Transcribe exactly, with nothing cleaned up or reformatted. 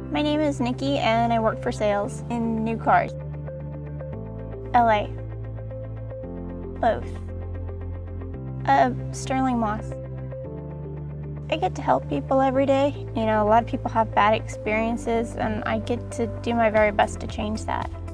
My name is Nikki and I work for sales in new cars. L A. Both. Uh, Sterling Moss. I get to help people every day. You know, a lot of people have bad experiences and I get to do my very best to change that.